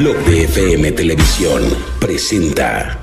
Blog de FM Televisión presenta.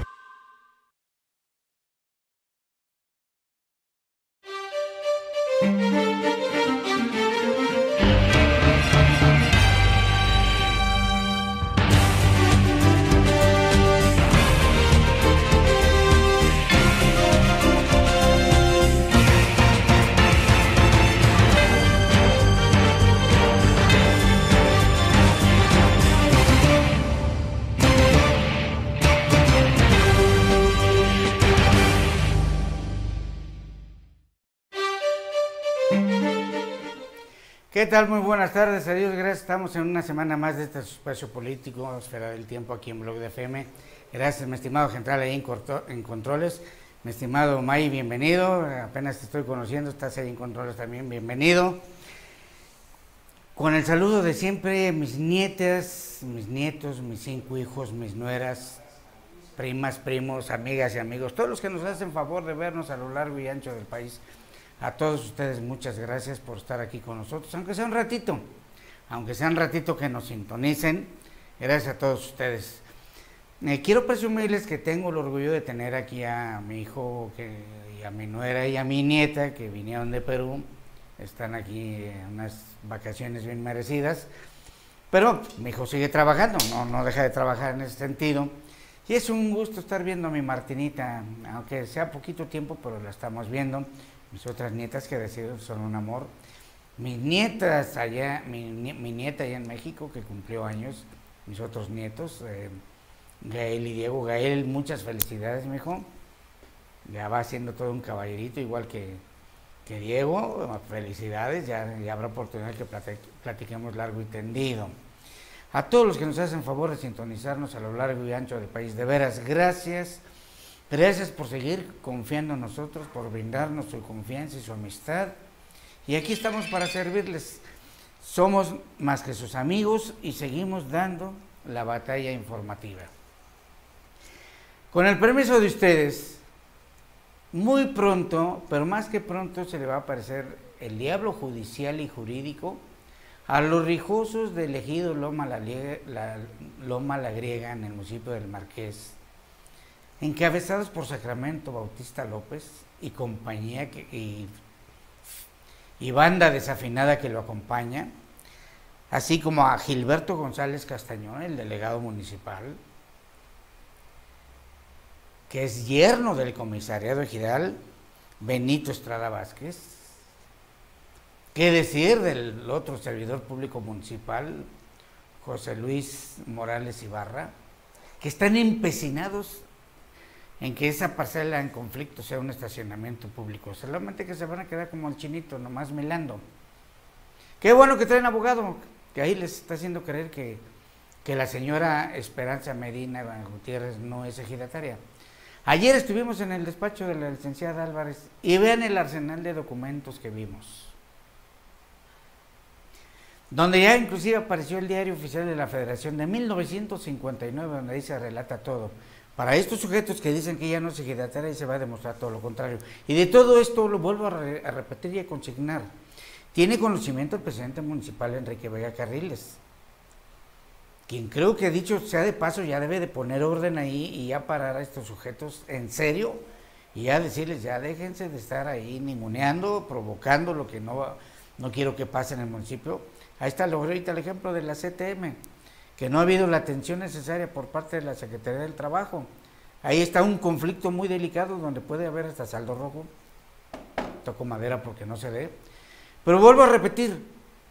¿Qué tal? Muy buenas tardes, adiós, gracias. Estamos en una semana más de este espacio político, Esfera del Tiempo, aquí en Blog de FM. Gracias, mi estimado Gentral, ahí en Controles. Mi estimado May, bienvenido. Apenas te estoy conociendo, estás ahí en Controles también, bienvenido. Con el saludo de siempre, mis nietas, mis nietos, mis 5 hijos, mis nueras, primas, primos, amigas y amigos, todos los que nos hacen favor de vernos a lo largo y ancho del país. A todos ustedes muchas gracias por estar aquí con nosotros, aunque sea un ratito que nos sintonicen. Gracias a todos ustedes. Quiero presumirles que tengo el orgullo de tener aquí a mi hijo, y a mi nuera y a mi nieta que vinieron de Perú. Están aquí en unas vacaciones bien merecidas, pero mi hijo sigue trabajando, no deja de trabajar en ese sentido. Y es un gusto estar viendo a mi Martinita, aunque sea poquito tiempo, pero la estamos viendo. Mis otras nietas que deciden son un amor. Mis nietas allá, mi nieta allá en México que cumplió años, mis otros nietos, Gael y Diego. Gael, muchas felicidades, mi hijo. Ya va siendo todo un caballerito, igual que Diego. Felicidades, ya habrá oportunidad que platiquemos largo y tendido. A todos los que nos hacen favor de sintonizarnos a lo largo y ancho del país, de veras, gracias. Gracias por seguir confiando en nosotros, por brindarnos su confianza y su amistad. Y aquí estamos para servirles. Somos más que sus amigos y seguimos dando la batalla informativa. Con el permiso de ustedes, muy pronto, pero más que pronto, se le va a aparecer el diablo judicial y jurídico a los rijosos del ejido Loma la Griega en el municipio del Marqués, encabezados por Sacramento Bautista López y compañía y banda desafinada que lo acompaña, así como a Gilberto González Castañón, el delegado municipal, que es yerno del comisariado ejidal Benito Estrada Vázquez. ¿Qué decir del otro servidor público municipal, José Luis Morales Ibarra, que están empecinados en que esa parcela en conflicto sea un estacionamiento público? Solamente que se van a quedar como el chinito, nomás milando. Qué bueno que traen abogado, que ahí les está haciendo creer que la señora Esperanza Medina Gutiérrez no es ejidataria. Ayer estuvimos en el despacho de la licenciada Álvarez y vean el arsenal de documentos que vimos, donde ya inclusive apareció el Diario Oficial de la Federación de 1959, donde ahí se relata todo. Para estos sujetos que dicen que ya no es ejidataria, y se va a demostrar todo lo contrario. Y de todo esto lo vuelvo a repetir y a consignar. Tiene conocimiento el presidente municipal Enrique Vega Carriles, quien creo que, dicho sea de paso, ya debe de poner orden ahí y ya parar a estos sujetos en serio y ya decirles, ya déjense de estar ahí ninguneando, provocando lo que no quiero que pase en el municipio. Ahí está ahorita el ejemplo de la CTM, que no ha habido la atención necesaria por parte de la Secretaría del Trabajo. Ahí está un conflicto muy delicado donde puede haber hasta saldo rojo. Toco madera porque no se ve. Pero vuelvo a repetir,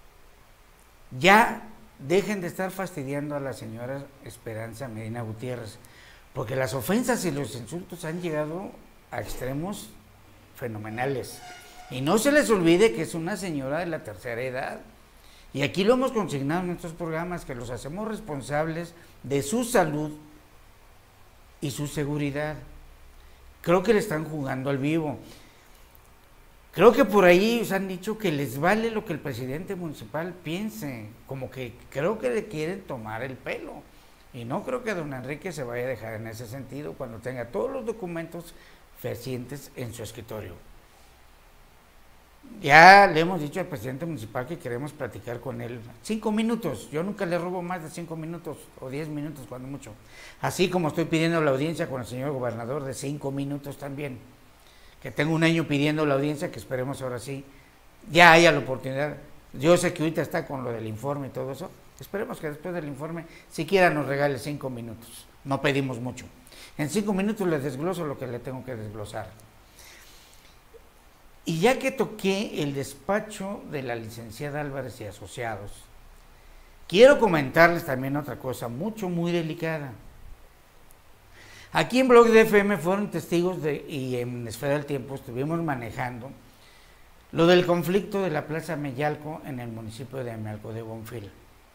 ya dejen de estar fastidiando a la señora Esperanza Medina Gutiérrez, porque las ofensas y los insultos han llegado a extremos fenomenales. Y no se les olvide que es una señora de la tercera edad. Y aquí lo hemos consignado en nuestros programas, que los hacemos responsables de su salud y su seguridad. Creo que le están jugando al vivo. Creo que por ahí os han dicho que les vale lo que el presidente municipal piense, como que creo que le quieren tomar el pelo. Y no creo que don Enrique se vaya a dejar en ese sentido cuando tenga todos los documentos fehacientes en su escritorio. Ya le hemos dicho al presidente municipal que queremos platicar con él 5 minutos. Yo nunca le robo más de 5 minutos o 10 minutos cuando mucho. Así como estoy pidiendo la audiencia con el señor gobernador de 5 minutos también. Que tengo un año pidiendo la audiencia, que esperemos ahora sí ya haya la oportunidad. Yo sé que ahorita está con lo del informe y todo eso. Esperemos que después del informe siquiera nos regale 5 minutos. No pedimos mucho. En 5 minutos les desgloso lo que le tengo que desglosar. Y ya que toqué el despacho de la licenciada Álvarez y Asociados, quiero comentarles también otra cosa muy delicada. Aquí en Blog de FM fueron testigos y en Esfera del Tiempo estuvimos manejando lo del conflicto de la Plaza Meyalco en el municipio de Amealco de Bonfil.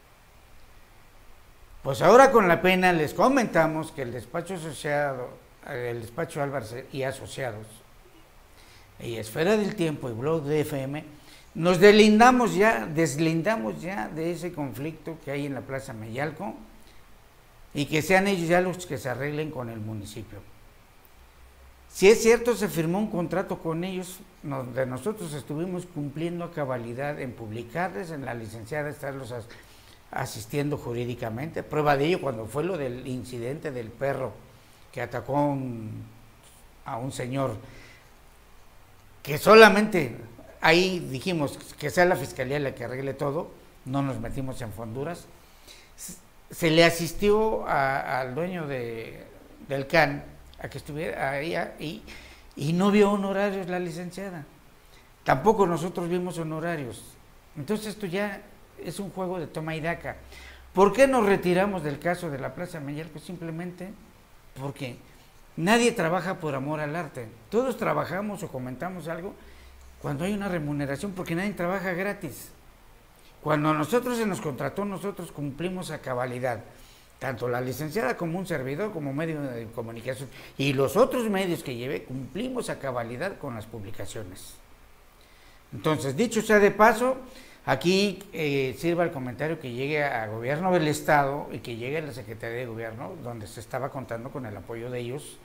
Pues ahora con la pena les comentamos que el despacho Álvarez y Asociados y Esfera del Tiempo y Blog de FM nos deslindamos ya de ese conflicto que hay en la Plaza Meyalco y que sean ellos ya los que se arreglen con el municipio. Si es cierto, se firmó un contrato con ellos, donde nosotros estuvimos cumpliendo a cabalidad en publicarles, en la licenciada estarlos asistiendo jurídicamente. Prueba de ello cuando fue lo del incidente del perro que atacó a un señor, que solamente ahí dijimos que sea la fiscalía la que arregle todo, no nos metimos en fonduras. Se le asistió al dueño del CAN a que estuviera ahí y no vio honorarios la licenciada. Tampoco nosotros vimos honorarios. Entonces esto ya es un juego de toma y daca. ¿Por qué nos retiramos del caso de la Plaza Meyalco? Simplemente porque nadie trabaja por amor al arte. Todos trabajamos o comentamos algo cuando hay una remuneración, porque nadie trabaja gratis. Cuando a nosotros se nos contrató, nosotros cumplimos a cabalidad. Tanto la licenciada como un servidor, como medio de comunicación, y los otros medios que llevé, cumplimos a cabalidad con las publicaciones. Entonces, dicho sea de paso, aquí sirva el comentario que llegue a Gobierno del Estado y que llegue a la Secretaría de Gobierno, donde se estaba contando con el apoyo de ellos.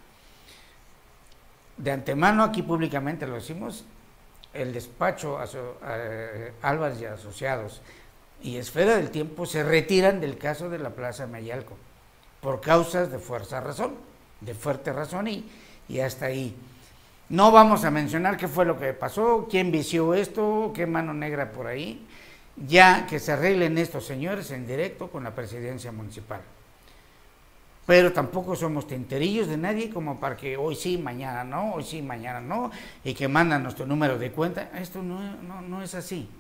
De antemano, aquí públicamente lo decimos, el despacho Álvarez y Asociados y Esfera del Tiempo se retiran del caso de la Plaza Meyalco por causas de fuerte razón y hasta ahí. No vamos a mencionar qué fue lo que pasó, quién vició esto, qué mano negra por ahí, ya que se arreglen estos señores en directo con la presidencia municipal. Pero tampoco somos tinterillos de nadie como para que hoy sí, mañana no, hoy sí, mañana no, y que mandan nuestro número de cuenta. Esto no es así.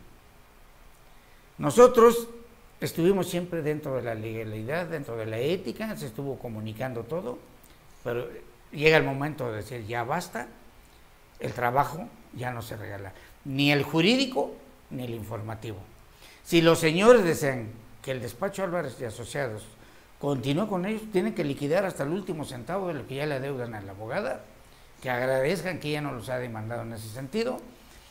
Nosotros estuvimos siempre dentro de la legalidad, dentro de la ética, se estuvo comunicando todo, pero llega el momento de decir ya basta, el trabajo ya no se regala, ni el jurídico ni el informativo. Si los señores desean que el despacho Álvarez y Asociados continúe con ellos, tienen que liquidar hasta el último centavo de lo que ya le adeudan a la abogada, que agradezcan que ella no los ha demandado en ese sentido.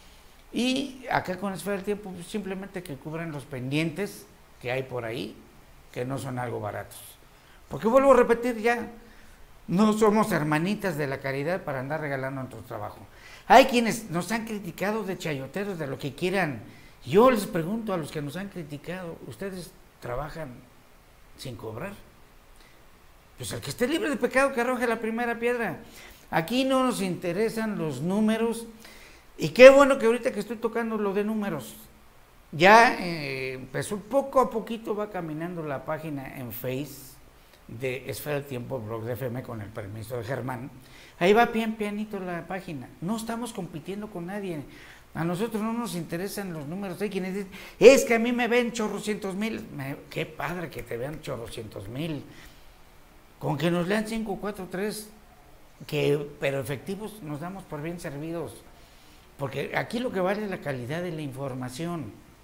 Y acá con Esfera del Tiempo, pues simplemente que cubran los pendientes que hay por ahí, que no son algo baratos. Porque vuelvo a repetir ya, no somos hermanitas de la caridad para andar regalando nuestro trabajo. Hay quienes nos han criticado de chayoteros, de lo que quieran. Yo les pregunto a los que nos han criticado, ¿ustedes trabajan sin cobrar? Pues el que esté libre de pecado que arroje la primera piedra. Aquí no nos interesan los números. Y qué bueno que ahorita que estoy tocando lo de números, ya empezó poco a poquito, va caminando la página en Face de Esfera del Tiempo, Blog de FM, con el permiso de Germán. Ahí va pianito la página. No estamos compitiendo con nadie. A nosotros no nos interesan los números. Hay quienes dicen, es que a mí me ven chorrocientos mil. Qué padre que te vean chorrocientos mil. Con que nos lean 5, 4, 3, pero efectivos nos damos por bien servidos. Porque aquí lo que vale es la calidad de la información.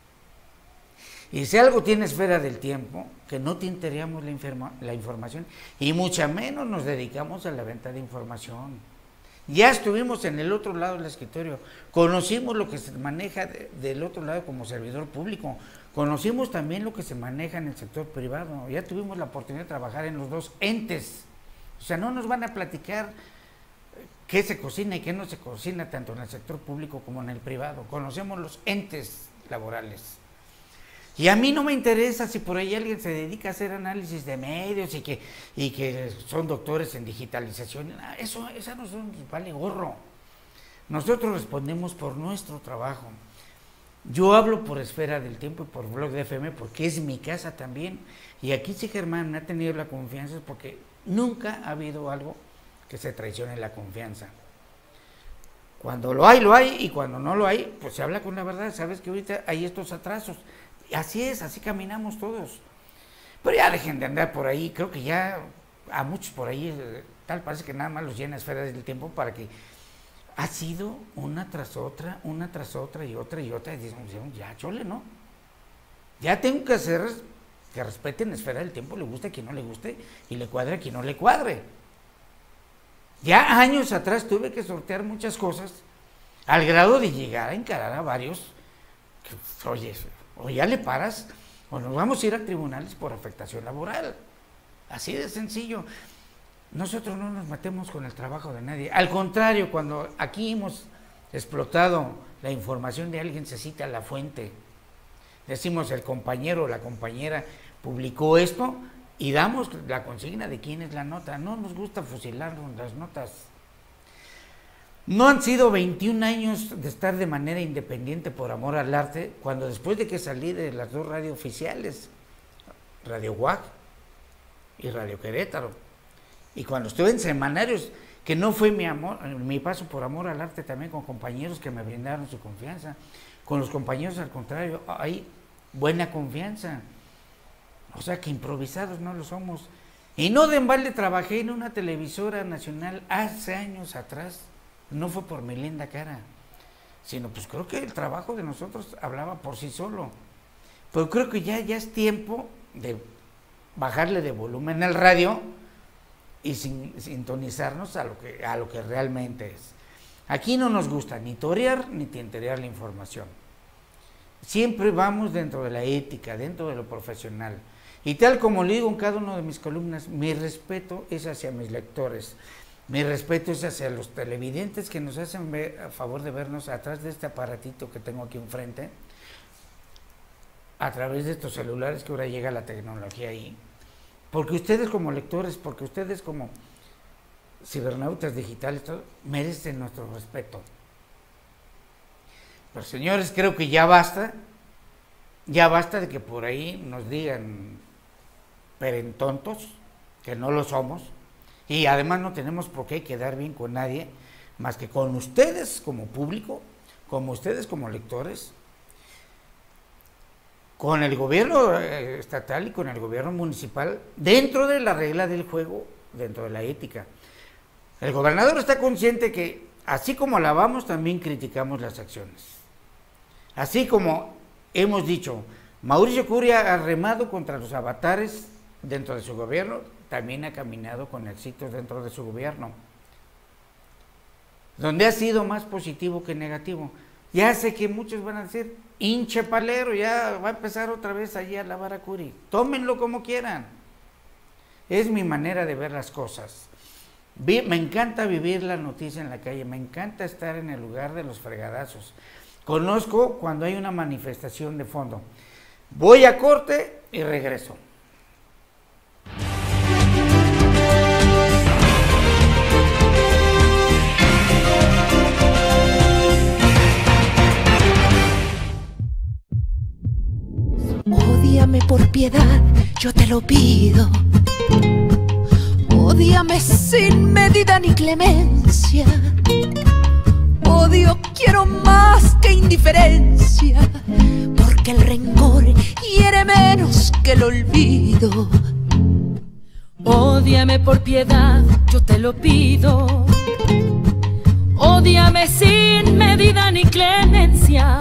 Y si algo tiene Esfera del Tiempo, que no tintereamos la información, y mucho menos nos dedicamos a la venta de información. Ya estuvimos en el otro lado del escritorio, conocimos lo que se maneja del otro lado como servidor público, conocimos también lo que se maneja en el sector privado, ya tuvimos la oportunidad de trabajar en los dos entes. O sea, no nos van a platicar qué se cocina y qué no se cocina tanto en el sector público como en el privado. Conocemos los entes laborales. Y a mí no me interesa si por ahí alguien se dedica a hacer análisis de medios y que son doctores en digitalización. Eso no son, vale gorro. Nosotros respondemos por nuestro trabajo. Yo hablo por Esfera del Tiempo y por Blog de FM porque es mi casa también. Y aquí sí Germán me ha tenido la confianza porque nunca ha habido algo que se traicione la confianza. Cuando lo hay, y cuando no lo hay, pues se habla con la verdad. Sabes que ahorita hay estos atrasos. Así es, así caminamos todos. Pero ya dejen de andar por ahí. Creo que ya a muchos por ahí, tal parece que nada más los llena Esfera del Tiempo para que... Ha sido una tras otra y otra. Y decimos, ya chole, ¿no? Ya tengo que hacer que respeten Esfera del Tiempo, le guste a quien no le guste y le cuadre a quien no le cuadre. Ya años atrás tuve que sortear muchas cosas al grado de llegar a encarar a varios que, oye, o ya le paras o nos vamos a ir a tribunales por afectación laboral. Así de sencillo. Nosotros no nos metemos con el trabajo de nadie. Al contrario, cuando aquí hemos explotado la información de alguien, se cita la fuente. Decimos el compañero o la compañera publicó esto y damos la consigna de quién es la nota. No nos gusta fusilarnos las notas. No han sido 21 años de estar de manera independiente por amor al arte, cuando después de que salí de las dos radios oficiales, Radio UAC y Radio Querétaro, y cuando estuve en semanarios, que no fue mi paso por amor al arte, también con compañeros que me brindaron su confianza. Con los compañeros, al contrario, hay buena confianza. O sea que improvisados no lo somos. Y no de embalde trabajé en una televisora nacional hace años atrás. No fue por mi linda cara, sino pues creo que el trabajo de nosotros hablaba por sí solo. Pero creo que ya es tiempo de bajarle de volumen al radio y sintonizarnos a lo que realmente es. Aquí no nos gusta ni torear ni tinterear la información. Siempre vamos dentro de la ética, dentro de lo profesional. Y tal como le digo en cada una de mis columnas, mi respeto es hacia mis lectores. Mi respeto es hacia los televidentes que nos hacen a favor de vernos atrás de este aparatito que tengo aquí enfrente, a través de estos celulares que ahora llega la tecnología ahí. Porque ustedes como lectores, porque ustedes como cibernautas digitales, todo, merecen nuestro respeto. Pero señores, creo que ya basta de que por ahí nos digan perentontos, que no lo somos, y además no tenemos por qué quedar bien con nadie, más que con ustedes como público, como ustedes como lectores, con el gobierno estatal y con el gobierno municipal, dentro de la regla del juego, dentro de la ética. El gobernador está consciente que, así como alabamos, también criticamos las acciones. Así como hemos dicho, Mauricio Curi ha remado contra los avatares dentro de su gobierno, también ha caminado con éxitos dentro de su gobierno. Donde ha sido más positivo que negativo. Ya sé que muchos van a decir, hinche palero, ya va a empezar otra vez allí a lavar a Curi. Tómenlo como quieran. Es mi manera de ver las cosas. Me encanta vivir la noticia en la calle, me encanta estar en el lugar de los fregadazos. Conozco cuando hay una manifestación de fondo. Voy a corte y regreso. Ódiame por piedad, yo te lo pido. Ódiame sin medida ni clemencia. Odio quiero más que indiferencia, porque el rencor hiere menos que el olvido. Ódiame por piedad, yo te lo pido. Ódiame sin medida ni clemencia.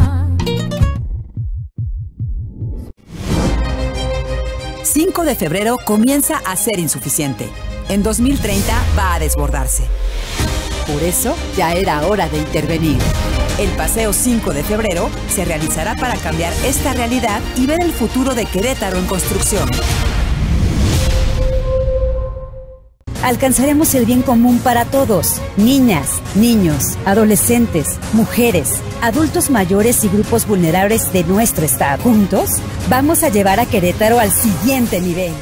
5 de febrero comienza a ser insuficiente. En 2030 va a desbordarse. Por eso ya era hora de intervenir. El Paseo 5 de febrero se realizará para cambiar esta realidad y ver el futuro de Querétaro en construcción. alcanzaremos el bien común para todos. Niñas, niños, adolescentes, mujeres, adultos mayores y grupos vulnerables de nuestro estado. Juntos, vamos a llevar a Querétaro al siguiente nivel.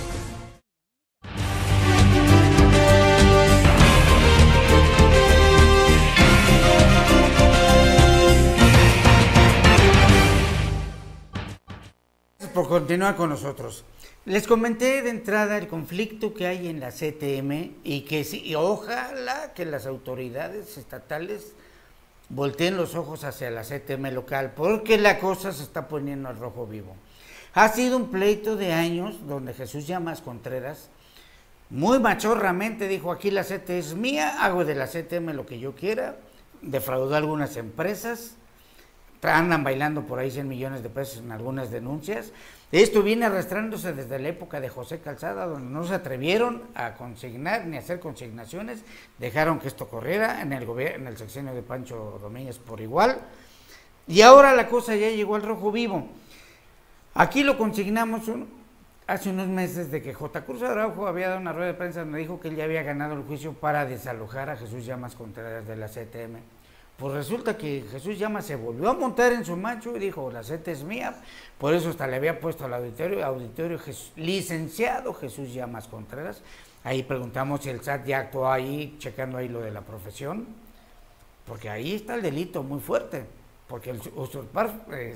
Por continuar con nosotros. Les comenté de entrada el conflicto que hay en la CTM y que y ojalá que las autoridades estatales volteen los ojos hacia la CTM local, porque la cosa se está poniendo al rojo vivo. Ha sido un pleito de años donde Jesús Llamas Contreras muy machorramente dijo: aquí la CTM es mía, hago de la CTM lo que yo quiera, defraudó a algunas empresas, andan bailando por ahí 100 millones de pesos en algunas denuncias. Esto viene arrastrándose desde la época de José Calzada, donde no se atrevieron a consignar ni a hacer consignaciones, dejaron que esto corriera en el sexenio de Pancho Domínguez por igual, y ahora la cosa ya llegó al rojo vivo. Aquí lo consignamos hace unos meses de que J. Cruz Araujo había dado una rueda de prensa donde dijo que él ya había ganado el juicio para desalojar a Jesús Llamas Contreras de la CTM. Pues resulta que Jesús Llamas se volvió a montar en su macho y dijo: la CT es mía, por eso hasta le había puesto al auditorio licenciado Jesús Llamas Contreras. Ahí preguntamos si el SAT ya actuó ahí, checando ahí lo de la profesión, porque ahí está el delito muy fuerte, porque el usurpar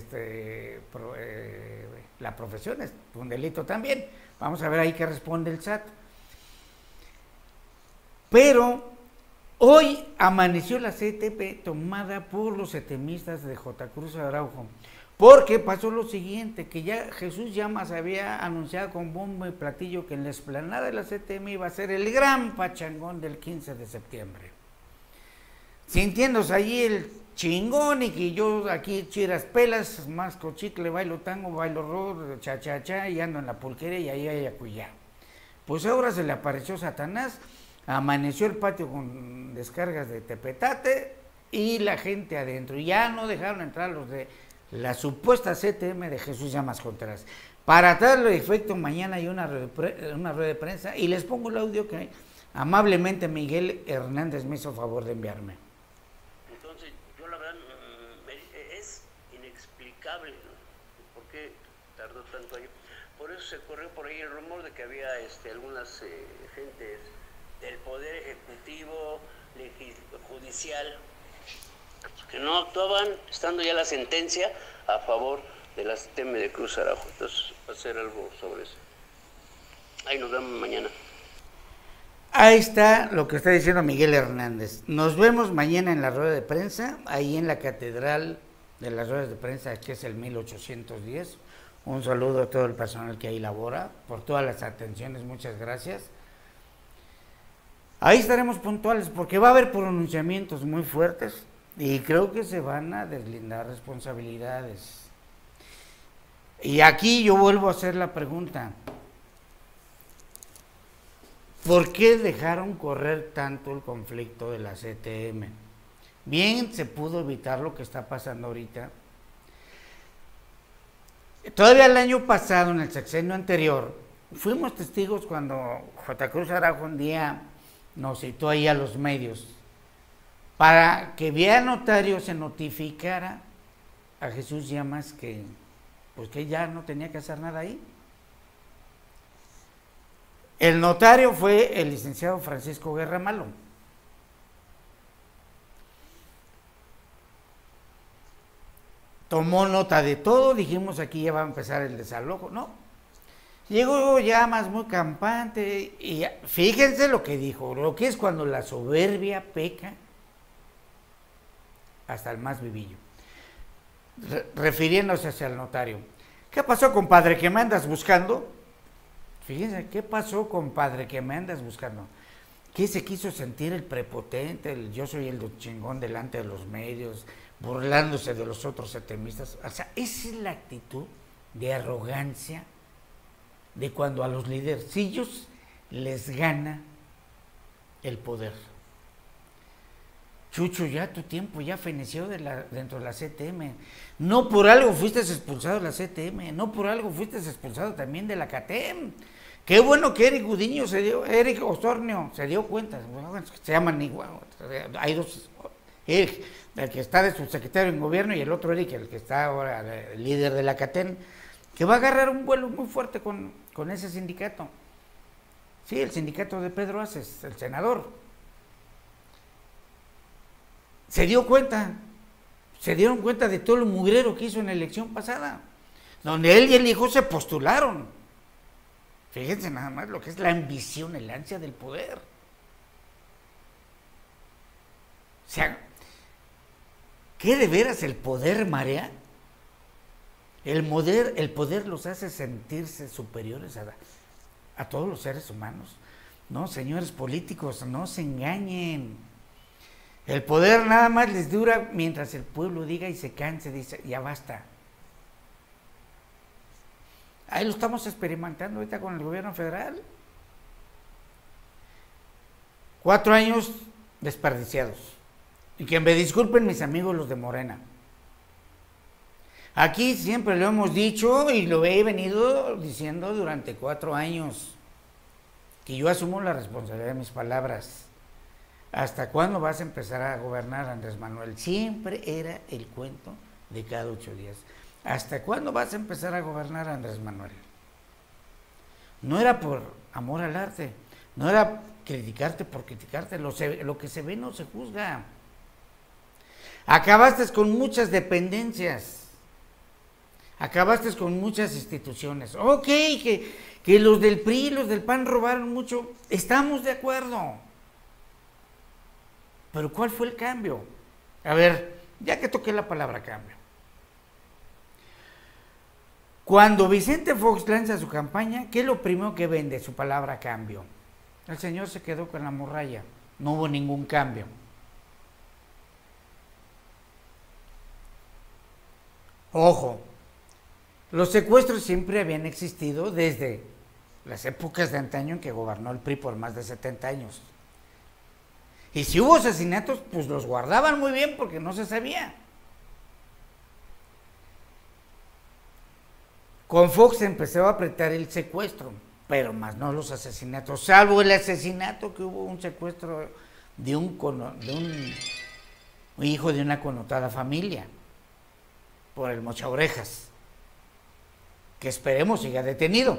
la profesión es un delito también. Vamos a ver ahí qué responde el SAT. Pero hoy amaneció la CTP tomada por los setemistas de J. Cruz Araujo, porque pasó lo siguiente, que ya Jesús Llamas había anunciado con bombo y platillo que en la explanada de la CTM iba a ser el gran pachangón del 15 de septiembre. Sintiéndose allí el chingón y que yo aquí chiras pelas, masco chicle, bailo tango, bailo rock, cha y ando en la pulquería y ahí hay acuyá. Pues ahora se le apareció Satanás. Amaneció el patio con descargas de tepetate y la gente adentro. Ya no dejaron entrar los de la supuesta CTM de Jesús Llamas Contreras. Para darle efecto, mañana hay una rueda de prensa y les pongo el audio que amablemente Miguel Hernández me hizo favor de enviarme. Entonces, yo la verdad, es inexplicable, ¿no? ¿Por qué tardó tanto ahí? Por eso se corrió por ahí el rumor de que había algunas gentes del Poder Ejecutivo, Judicial, que no actuaban, estando ya la sentencia a favor de la CTM de Cruz Araujo. Entonces, va a ser algo sobre eso. Ahí nos vemos mañana. Ahí está lo que está diciendo Miguel Hernández. Nos vemos mañana en la rueda de prensa, ahí en la Catedral de las Ruedas de Prensa, que es el 1810. Un saludo a todo el personal que ahí labora, por todas las atenciones, muchas gracias. Ahí estaremos puntuales porque va a haber pronunciamientos muy fuertes y creo que se van a deslindar responsabilidades. Y aquí yo vuelvo a hacer la pregunta: ¿por qué dejaron correr tanto el conflicto de la CTM? Bien, se pudo evitar lo que está pasando ahorita. Todavía el año pasado, en el sexenio anterior, fuimos testigos cuando J. Cruz Araujo un día nos citó ahí a los medios para que vía notario se notificara a Jesús Llamas que pues que ya no tenía que hacer nada ahí. El notario fue el licenciado Francisco Guerra Malo. Tomó nota de todo, dijimos aquí ya va a empezar el desalojo, ¿no? Llegó Llamas muy campante y fíjense lo que dijo, lo que es cuando la soberbia peca hasta el más vivillo. Refiriéndose hacia el notario. ¿Qué pasó, compadre, que me andas buscando? Fíjense, ¿qué pasó, compadre, que me andas buscando? ¿Qué se quiso sentir el prepotente, el yo soy el chingón delante de los medios, burlándose de los otros setemistas? O sea, esa es la actitud de arrogancia de cuando a los lidercillos les gana el poder. Chucho, ya tu tiempo ya feneció dentro de la CTM. No por algo fuiste expulsado de la CTM, no por algo fuiste expulsado también de la CATEM. Qué bueno que Eric Osornio se dio cuenta, se llaman igual, hay dos, Eric, el que está de subsecretario en gobierno, y el otro Eric, el que está ahora el líder de la CATEM, que va a agarrar un vuelo muy fuerte con ese sindicato. Sí, el sindicato de Pedro Aces, el senador. Se dieron cuenta de todo el mugrero que hizo en la elección pasada, donde él y el hijo se postularon. Fíjense nada más lo que es la ambición, el ansia del poder. O sea, ¿qué de veras el poder marea? El poder los hace sentirse superiores a todos los seres humanos. No, señores políticos, no se engañen. El poder nada más les dura mientras el pueblo diga y se canse, dice, ya basta. Ahí lo estamos experimentando ahorita con el gobierno federal. 4 años desperdiciados. Y que me disculpen mis amigos los de Morena. Aquí siempre lo hemos dicho y lo he venido diciendo durante 4 años, que yo asumo la responsabilidad de mis palabras. ¿Hasta cuándo vas a empezar a gobernar, Andrés Manuel? Siempre era el cuento de cada 8 días. ¿Hasta cuándo vas a empezar a gobernar, Andrés Manuel? No era por amor al arte, no era criticarte por criticarte, lo que se ve no se juzga. Acabaste con muchas dependencias, acabaste con muchas instituciones. Ok, que los del PRI y los del PAN robaron mucho, estamos de acuerdo. Pero ¿cuál fue el cambio? A ver, ya que toqué la palabra cambio. Cuando Vicente Fox lanza su campaña, ¿qué es lo primero que vende? Su palabra cambio. El señor se quedó con la morralla, no hubo ningún cambio. Ojo, los secuestros siempre habían existido desde las épocas de antaño en que gobernó el PRI por más de 70 años. Y si hubo asesinatos, pues los guardaban muy bien porque no se sabía. Con Fox empezó a apretar el secuestro, pero más no los asesinatos, salvo el asesinato que hubo un secuestro de un hijo de una connotada familia, por el Mocha Orejas, que esperemos siga detenido.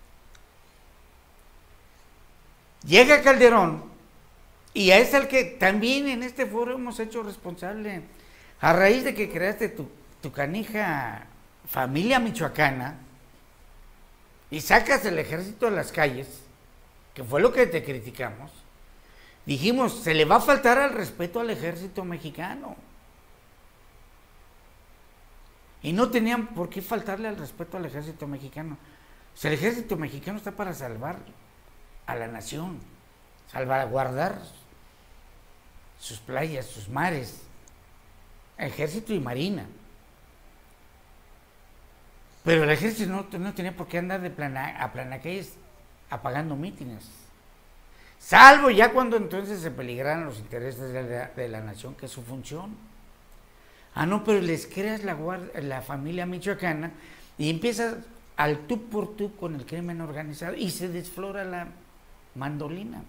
Llega Calderón, y es el que también en este foro hemos hecho responsable, a raíz de que creaste tu canija familia michoacana, y sacas el ejército a las calles, que fue lo que te criticamos, dijimos, se le va a faltar al respeto al ejército mexicano. Y no tenían por qué faltarle al respeto al ejército mexicano. O sea, el ejército mexicano está para salvar a la nación, salvaguardar sus playas, sus mares, ejército y marina. Pero el ejército no tenía por qué andar a planacalles apagando mítines. Salvo ya cuando entonces se peligraran los intereses de la nación, que es su función. Ah, no, pero les creas la familia michoacana y empiezas al tú por tú con el crimen organizado y se desflora la mandolina.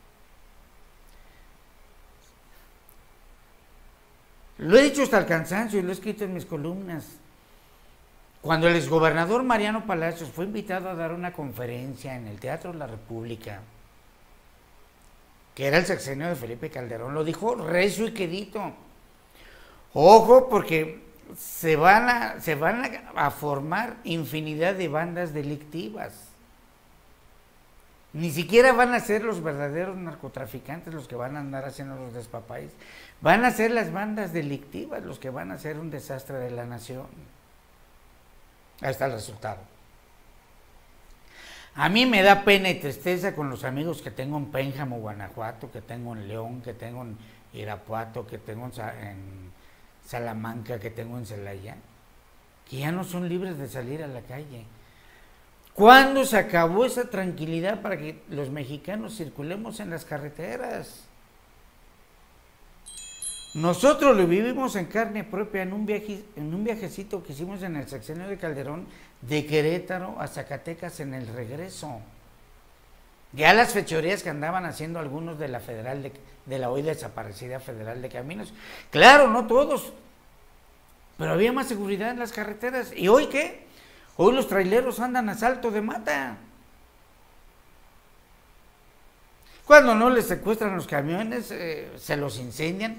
Lo he dicho hasta el cansancio y lo he escrito en mis columnas. Cuando el exgobernador Mariano Palacios fue invitado a dar una conferencia en el Teatro de la República, que era el sexenio de Felipe Calderón, lo dijo recio y quedito. Ojo, porque se van a formar infinidad de bandas delictivas. Ni siquiera van a ser los verdaderos narcotraficantes los que van a andar haciendo los despapáis. Van a ser las bandas delictivas los que van a hacer un desastre de la nación. Ahí está el resultado. A mí me da pena y tristeza con los amigos que tengo en Pénjamo, Guanajuato, que tengo en León, que tengo en Irapuato, que tengo en Salamanca, que tengo en Celaya, que ya no son libres de salir a la calle. ¿Cuándo se acabó esa tranquilidad para que los mexicanos circulemos en las carreteras? Nosotros lo vivimos en carne propia en un viajecito que hicimos en el sexenio de Calderón, de Querétaro a Zacatecas en el regreso. Ya las fechorías que andaban haciendo algunos de la Federal de la hoy desaparecida Federal de Caminos. Claro, no todos, pero había más seguridad en las carreteras. ¿Y hoy qué? Hoy los traileros andan a salto de mata. Cuando no les secuestran los camiones, se los incendian.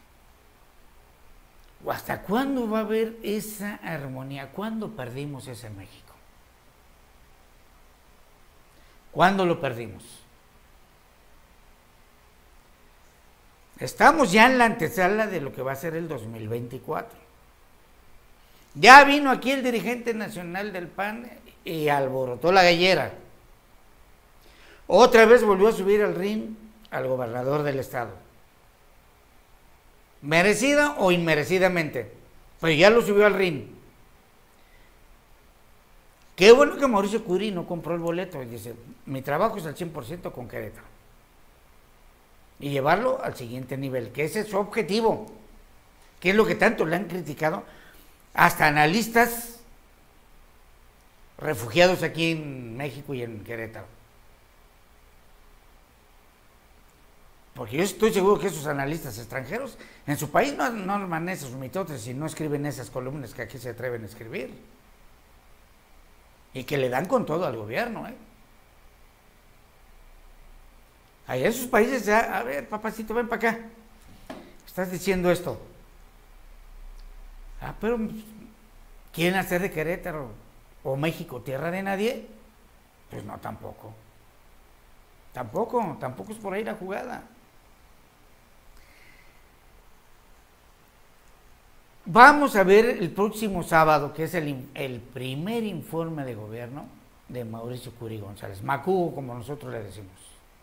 ¿Hasta cuándo va a haber esa armonía? ¿Cuándo perdimos ese México? ¿Cuándo lo perdimos? Estamos ya en la antesala de lo que va a ser el 2024. Ya vino aquí el dirigente nacional del PAN y alborotó la gallera. Otra vez volvió a subir al ring al gobernador del estado. ¿Merecida o inmerecidamente? Pues ya lo subió al ring. Qué bueno que Mauricio Curi no compró el boleto y dice, mi trabajo es al 100% con Querétaro. Y llevarlo al siguiente nivel, que ese es su objetivo, que es lo que tanto le han criticado hasta analistas refugiados aquí en México y en Querétaro. Porque yo estoy seguro que esos analistas extranjeros en su país no arman esos mitotes y no escriben esas columnas que aquí se atreven a escribir. Y que le dan con todo al gobierno, Allá en sus países ya, a ver, papacito, ven para acá. Estás diciendo esto. Ah, pero ¿quieren hacer de Querétaro o México tierra de nadie? Pues no, tampoco. Tampoco es por ahí la jugada. Vamos a ver el próximo sábado, que es el primer informe de gobierno de Mauricio Curi González, Macugo, como nosotros le decimos.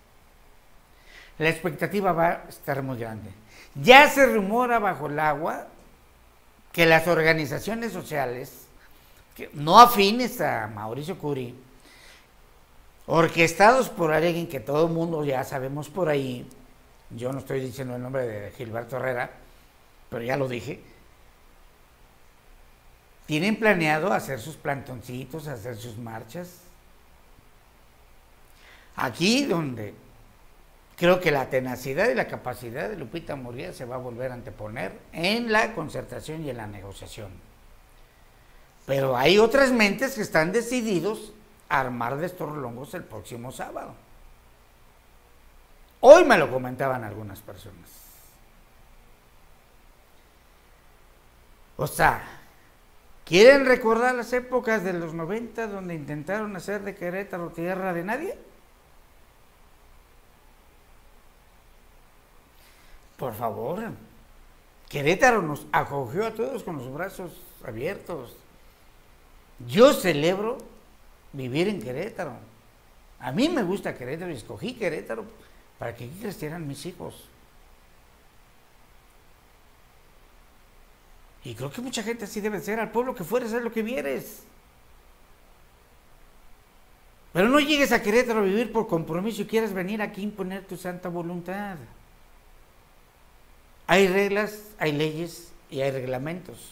La expectativa va a estar muy grande. Ya se rumora bajo el agua que las organizaciones sociales, que no afines a Mauricio Curi, orquestados por alguien que todo el mundo ya sabemos por ahí, yo no estoy diciendo el nombre de Gilberto Herrera, pero ya lo dije, tienen planeado hacer sus plantoncitos, hacer sus marchas. Aquí donde creo que la tenacidad y la capacidad de Lupita Murguía se va a volver a anteponer en la concertación y en la negociación. Pero hay otras mentes que están decididos a armar de estorlongos el próximo sábado. Hoy me lo comentaban algunas personas. O sea, ¿quieren recordar las épocas de los 90 donde intentaron hacer de Querétaro tierra de nadie? Por favor, Querétaro nos acogió a todos con los brazos abiertos. Yo celebro vivir en Querétaro. A mí me gusta Querétaro y escogí Querétaro para que aquí crecieran mis hijos. Y creo que mucha gente así debe ser. Al pueblo que fueres, haz lo que vieres. Pero no llegues a Querétaro a vivir por compromiso y quieras venir aquí a imponer tu santa voluntad. Hay reglas, hay leyes y hay reglamentos.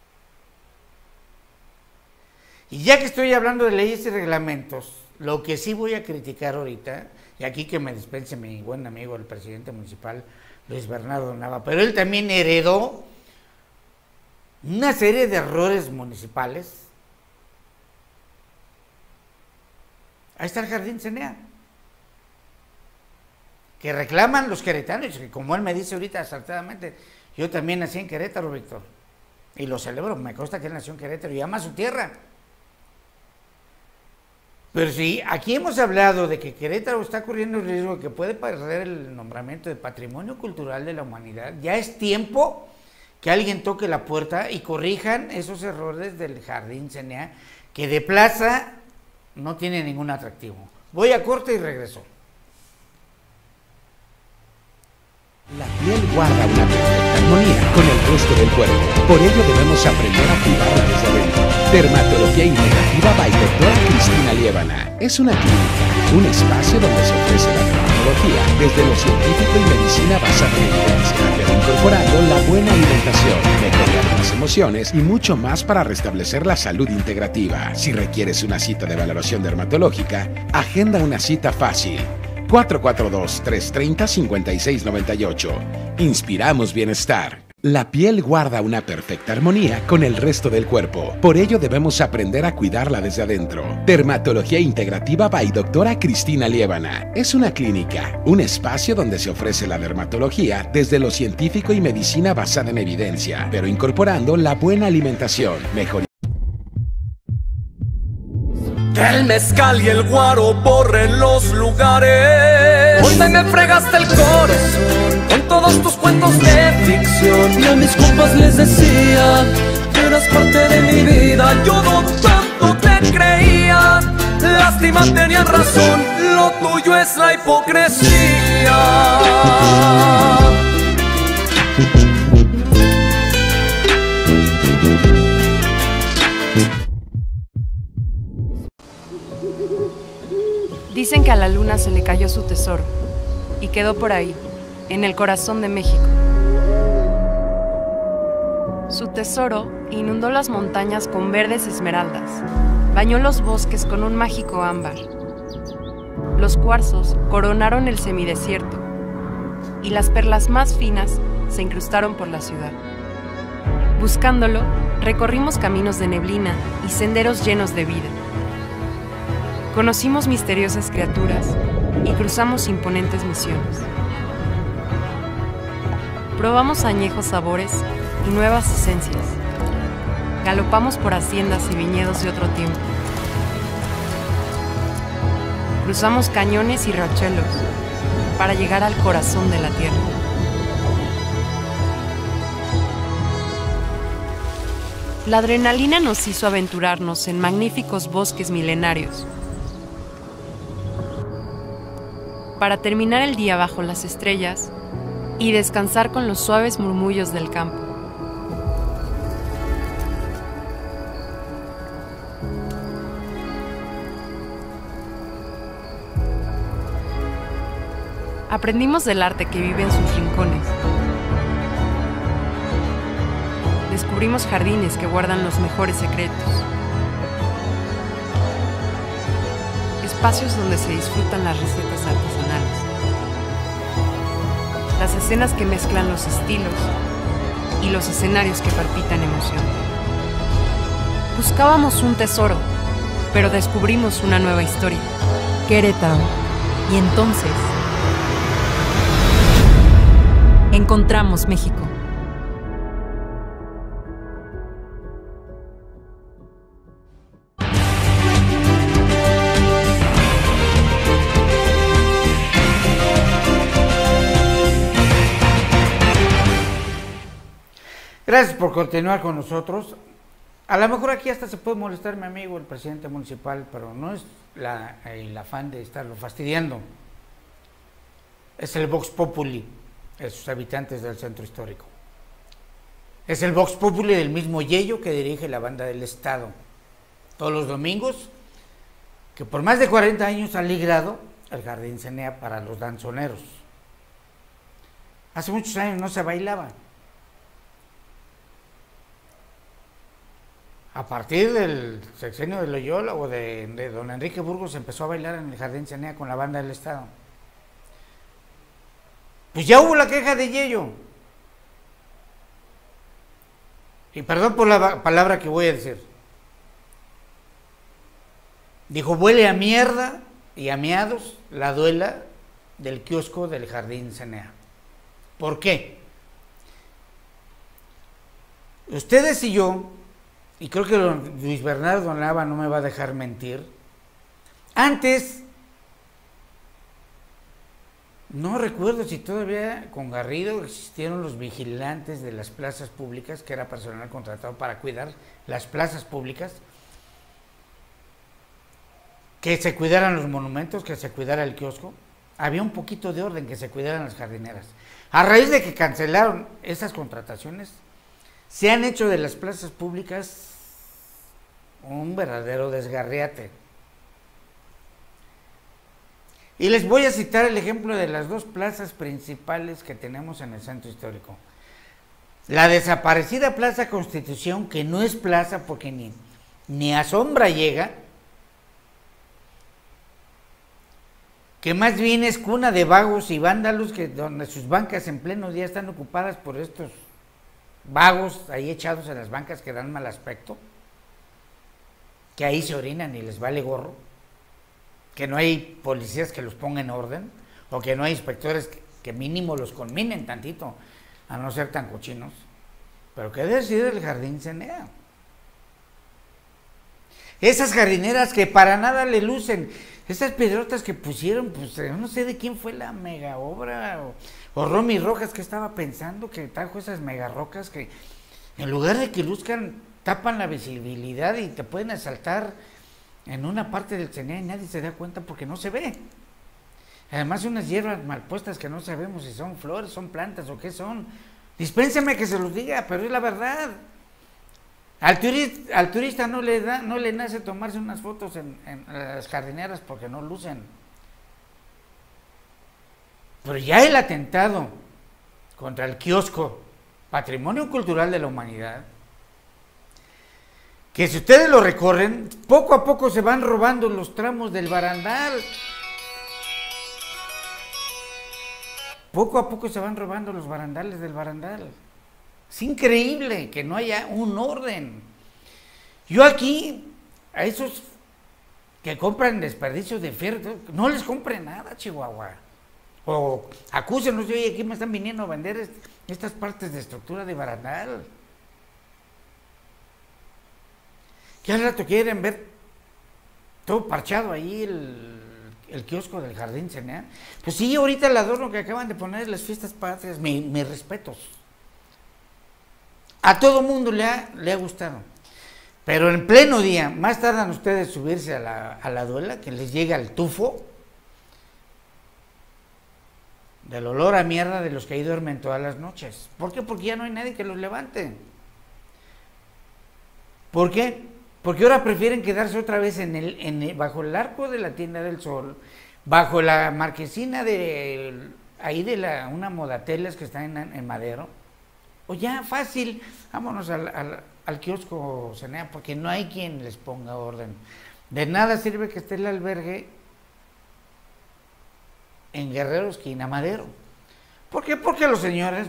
Y ya que estoy hablando de leyes y reglamentos, lo que sí voy a criticar ahorita, y aquí que me dispense mi buen amigo, el presidente municipal, Luis Bernardo Nava, pero él también heredó una serie de errores municipales. Ahí está el Jardín Cenea, que reclaman los queretanos, que como él me dice ahorita acertadamente, yo también nací en Querétaro, Víctor, y lo celebro, me consta que él nació en Querétaro y ama su tierra. Pero si aquí hemos hablado de que Querétaro está corriendo el riesgo de que puede perder el nombramiento de Patrimonio Cultural de la Humanidad, ya es tiempo que alguien toque la puerta y corrijan esos errores del Jardín Cenea, que de plaza no tiene ningún atractivo. Voy a corte y regreso. La piel guarda una perfecta armonía con el resto del cuerpo. Por ello debemos aprender a cuidarla desde adentro. Dermatología Integrativa by Doctora Cristina Liébana. Es una clínica, un espacio donde se ofrece la dermatología desde lo científico y medicina basada en evidencia, pero incorporando la buena alimentación, mejorar las emociones y mucho más para restablecer la salud integrativa. Si requieres una cita de valoración dermatológica, agenda una cita fácil. 442-330-5698. Inspiramos bienestar. La piel guarda una perfecta armonía con el resto del cuerpo. Por ello debemos aprender a cuidarla desde adentro. Dermatología Integrativa by Doctora Cristina Liébana. Es una clínica, un espacio donde se ofrece la dermatología desde lo científico y medicina basada en evidencia, pero incorporando la buena alimentación, mejor. Que el mezcal y el guaro borren los lugares. Hoy me fregaste el corazón con todos tus cuentos de ficción. Y a mis compas les decía que eras parte de mi vida. Yo no tanto te creía. Lástima, tenían razón. Lo tuyo es la hipocresía. Dicen que a la luna se le cayó su tesoro y quedó por ahí, en el corazón de México. Su tesoro inundó las montañas con verdes esmeraldas, bañó los bosques con un mágico ámbar. Los cuarzos coronaron el semidesierto y las perlas más finas se incrustaron por la ciudad. Buscándolo, recorrimos caminos de neblina y senderos llenos de vida. Conocimos misteriosas criaturas y cruzamos imponentes misiones. Probamos añejos sabores y nuevas esencias. Galopamos por haciendas y viñedos de otro tiempo. Cruzamos cañones y riachuelos para llegar al corazón de la tierra. La adrenalina nos hizo aventurarnos en magníficos bosques milenarios, para terminar el día bajo las estrellas y descansar con los suaves murmullos del campo. Aprendimos del arte que vive en sus rincones. Descubrimos jardines que guardan los mejores secretos. Espacios donde se disfrutan las recetas artesanales. Las escenas que mezclan los estilos y los escenarios que palpitan emoción. Buscábamos un tesoro, pero descubrimos una nueva historia. Querétaro. Y entonces encontramos México. Gracias por continuar con nosotros. A lo mejor aquí hasta se puede molestar mi amigo, el presidente municipal, pero no es el afán de estarlo fastidiando. Es el Vox Populi de sus habitantes del centro histórico. Es el Vox Populi del mismo Yello que dirige la banda del Estado. Todos los domingos, que por más de 40 años ha librado el Jardín Cenea para los danzoneros. Hace muchos años no se bailaba. A partir del sexenio de Loyola o de don Enrique Burgos se empezó a bailar en el Jardín Cenea con la banda del Estado. Pues ya hubo la queja de Yello. Y perdón por la palabra que voy a decir. Dijo, huele a mierda y a miados la duela del kiosco del Jardín Cenea. ¿Por qué? Ustedes y yo, y creo que Luis Bernardo Nava no me va a dejar mentir, antes, no recuerdo si todavía con Garrido existieron los vigilantes de las plazas públicas, que era personal contratado para cuidar las plazas públicas, que se cuidaran los monumentos, que se cuidara el kiosco. Había un poquito de orden, que se cuidaran las jardineras. A raíz de que cancelaron esas contrataciones, se han hecho de las plazas públicas un verdadero desgarriate. Y les voy a citar el ejemplo de las dos plazas principales que tenemos en el centro histórico. La desaparecida Plaza Constitución, que no es plaza porque ni a sombra llega, que más bien es cuna de vagos y vándalos, que donde sus bancas en pleno día están ocupadas por estos vagos ahí echados en las bancas que dan mal aspecto, que ahí se orinan y les vale gorro, que no hay policías que los pongan en orden, o que no hay inspectores que mínimo los conminen tantito, a no ser tan cochinos. Pero ¿qué decir del Jardín Cenea? Esas jardineras que para nada le lucen, esas piedrotas que pusieron, pues no sé de quién fue la mega obra, o Romy Rojas, que estaba pensando que trajo esas mega rocas que en lugar de que luzcan, tapan la visibilidad y te pueden asaltar en una parte del Cenea y nadie se da cuenta porque no se ve. Además unas hierbas mal puestas que no sabemos si son flores, son plantas o qué son. Dispénseme que se los diga, pero es la verdad. Al turista no le nace tomarse unas fotos en las jardineras porque no lucen. Pero ya el atentado contra el kiosco, patrimonio cultural de la humanidad, que si ustedes lo recorren, poco a poco se van robando los tramos del barandal. Poco a poco se van robando los barandales del barandal. Es increíble que no haya un orden. Yo aquí, a esos que compran desperdicios de fierro, no les compren nada, Chihuahua. O acúsenos, oye, aquí me están viniendo a vender estas partes de estructura de barandal. Que al rato quieren ver todo parchado ahí el kiosco del Jardín Cenea. Pues sí, ahorita el adorno que acaban de poner las fiestas patrias, mis respetos. A todo mundo le ha gustado. Pero en pleno día, más tardan ustedes subirse a la duela, que les llega el tufo del olor a mierda de los que ahí duermen todas las noches. ¿Por qué? Porque ya no hay nadie que los levante. ¿Por qué? Porque ahora prefieren quedarse otra vez bajo el arco de la Tienda del Sol, bajo la marquesina una modatelas que está en Madero. O ya, fácil, vámonos al kiosco Cenea, porque no hay quien les ponga orden. De nada sirve que esté el albergue en Guerrero, esquina Madero. ¿Por qué? Porque los señores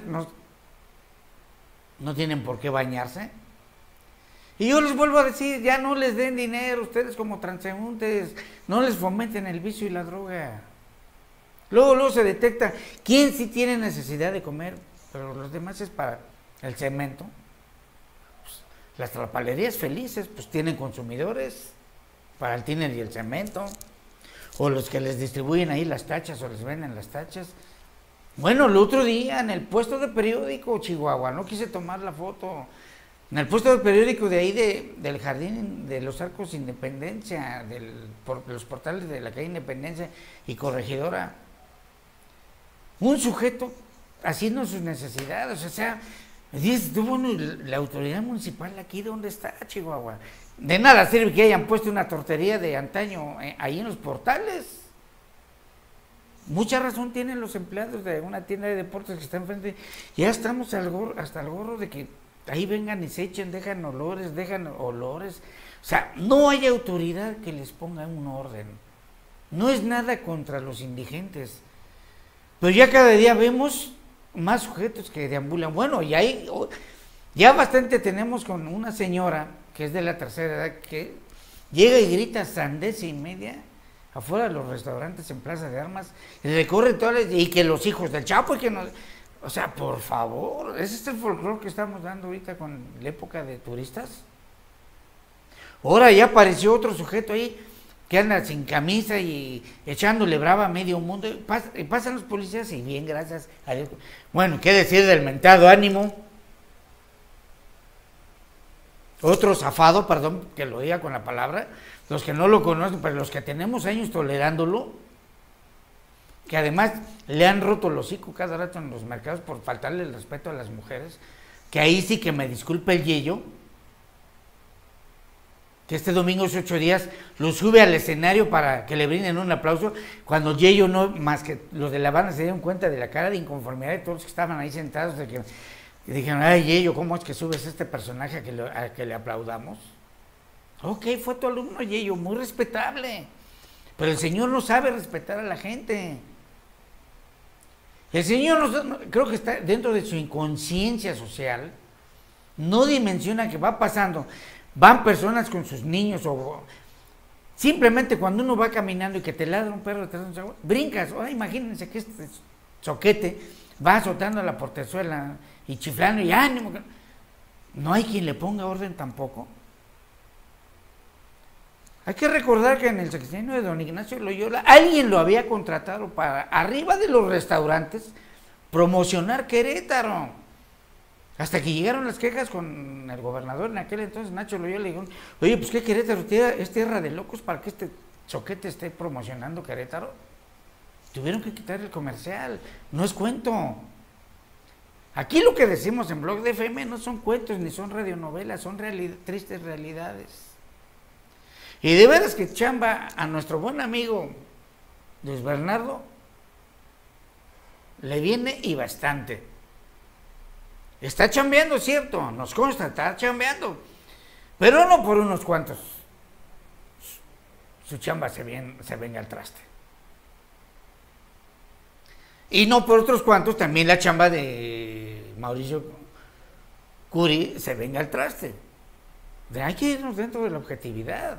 no tienen por qué bañarse. Y yo les vuelvo a decir, ya no les den dinero, ustedes como transeúntes, no les fomenten el vicio y la droga. Luego se detecta quién sí tiene necesidad de comer, pero los demás es para el cemento. Pues, las trapalerías felices, pues tienen consumidores para el tiner y el cemento, o los que les distribuyen ahí las tachas o les venden las tachas. Bueno, el otro día en el puesto de periódico, Chihuahua, no quise tomar la foto, en el puesto de periódico de ahí del Jardín de los Arcos Independencia, los portales de la calle Independencia y Corregidora, un sujeto haciendo sus necesidades, o sea, dices tú, bueno, la autoridad municipal aquí, ¿dónde está, Chihuahua? De nada sirve que hayan puesto una tortería de antaño ahí en los portales. Mucha razón tienen los empleados de una tienda de deportes que está enfrente. Ya estamos hasta el gorro de que ahí vengan y se echen, dejan olores. O sea, no hay autoridad que les ponga un orden. No es nada contra los indigentes. Pero ya cada día vemos más sujetos que deambulan. Bueno, ya bastante tenemos con una señora que es de la tercera edad, que llega y grita sandez y media afuera de los restaurantes en Plaza de Armas, y recorre todas y que los hijos del Chapo, y que no, o sea, por favor, ¿ese es el folclore que estamos dando ahorita con la época de turistas? Ahora ya apareció otro sujeto ahí que anda sin camisa y echándole brava a medio mundo, y pasan los policías y bien, gracias a Dios. Bueno, ¿qué decir del mentado Ánimo? Otro zafado, perdón que lo diga con la palabra, los que no lo conocen, pero los que tenemos años tolerándolo, que además le han roto el hocico cada rato en los mercados por faltarle el respeto a las mujeres, que ahí sí que me disculpe el Yeyo, que este domingo hace 8 días lo sube al escenario para que le brinden un aplauso, cuando Yeyo no, más que los de La Habana se dieron cuenta de la cara de inconformidad de todos los que estaban ahí sentados, de que Y dijeron, ay, Yello, ¿cómo es que subes este personaje a que le aplaudamos? Ok, fue tu alumno, Yello, muy respetable. Pero el señor no sabe respetar a la gente. El señor, creo que está dentro de su inconsciencia social, no dimensiona que va pasando, van personas con sus niños o simplemente cuando uno va caminando y que te ladra un perro detrás de un brincas. Ahora imagínense que este soquete va azotando a la portezuela y chiflando y ánimo. No hay quien le ponga orden tampoco. Hay que recordar que en el sexenio de don Ignacio Loyola alguien lo había contratado para, arriba de los restaurantes, promocionar Querétaro. Hasta que llegaron las quejas con el gobernador en aquel entonces, Nacho Loyola, le dijeron, oye, pues ¿qué Querétaro es tierra de locos para que este choquete esté promocionando Querétaro? Tuvieron que quitar el comercial, no es cuento. Aquí lo que decimos en Blog de FM no son cuentos ni son radionovelas, son tristes realidades. Y de veras que chamba a nuestro buen amigo Luis Bernardo le viene y bastante. Está chambeando, cierto, nos consta, está chambeando, pero no por unos cuantos. Su chamba se venga al traste. Y no por otros cuantos, también la chamba de Mauricio Curi se venga al traste. Hay que irnos dentro de la objetividad.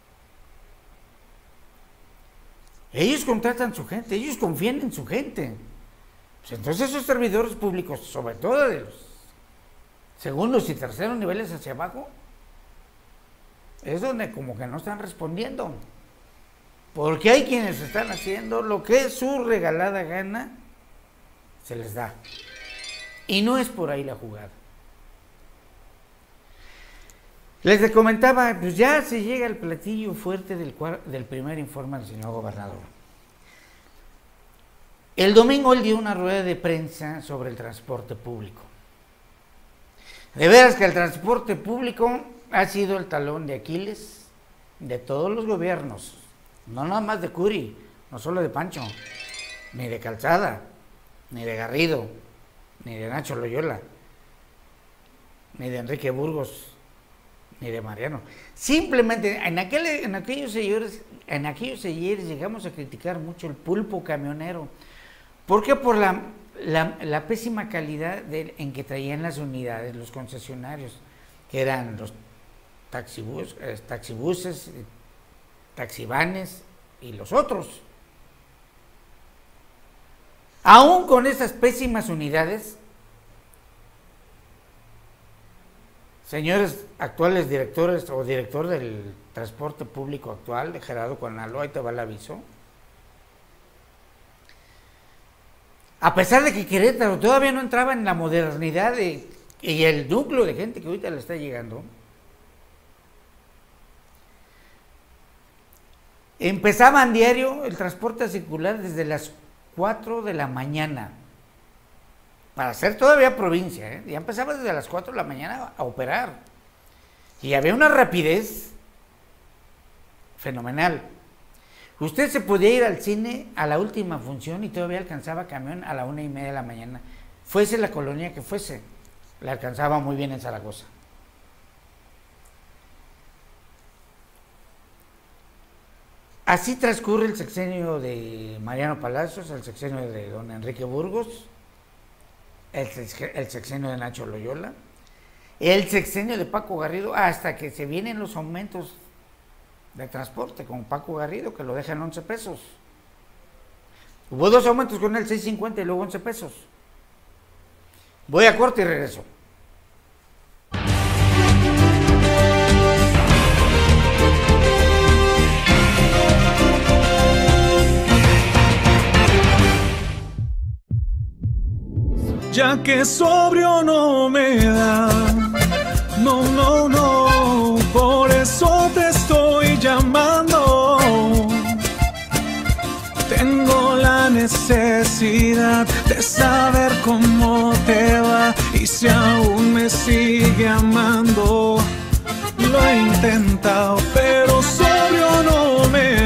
Ellos contratan su gente, ellos confían en su gente. Pues entonces esos servidores públicos, sobre todo de los segundos y terceros niveles hacia abajo, es donde como que no están respondiendo. Porque hay quienes están haciendo lo que es su regalada gana, se les da. Y no es por ahí la jugada. Les comentaba, pues ya se llega el platillo fuerte del primer informe del señor gobernador. El domingo él dio una rueda de prensa sobre el transporte público. De veras que el transporte público ha sido el talón de Aquiles de todos los gobiernos, no nada más de Curi, no solo de Pancho, ni de Calzada, ni de Garrido, ni de Nacho Loyola, ni de Enrique Burgos, ni de Mariano. Simplemente en aquellos ayeres llegamos a criticar mucho el pulpo camionero. ¿Por qué? Por la pésima calidad en que traían las unidades, los concesionarios, que eran los taxibuses, taxivanes y los otros. Aún con esas pésimas unidades, señores actuales directores o director del transporte público actual, de Gerardo Cuanalo, ahí te va el aviso. A pesar de que Querétaro todavía no entraba en la modernidad y el núcleo de gente que ahorita le está llegando, empezaban diario el transporte a circular desde las 4 de la mañana. Para ser todavía provincia, ya empezaba desde las 4 de la mañana a operar. Y había una rapidez fenomenal. Usted se podía ir al cine a la última función y todavía alcanzaba camión a la 1:30 de la mañana. Fuese la colonia que fuese, la alcanzaba muy bien en Zaragoza. Así transcurre el sexenio de Mariano Palacios, el sexenio de don Enrique Burgos, el sexenio de Nacho Loyola, el sexenio de Paco Garrido, hasta que se vienen los aumentos de transporte con Paco Garrido, que lo dejan 11 pesos. Hubo 2 aumentos con él, 6.50 y luego 11 pesos. Voy a corte y regreso. Ya que sobrio no me da, no, por eso te estoy llamando. Tengo la necesidad de saber cómo te va y si aún me sigue amando. Lo he intentado, pero sobrio no me